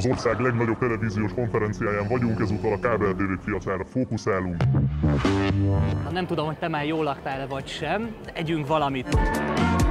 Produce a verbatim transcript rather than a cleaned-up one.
Az ország legnagyobb televíziós konferenciáján vagyunk, ezúttal a kábeltévék piacára fókuszálunk. Nem tudom, hogy te már jól laktál-e vagy sem, de együnk valamit.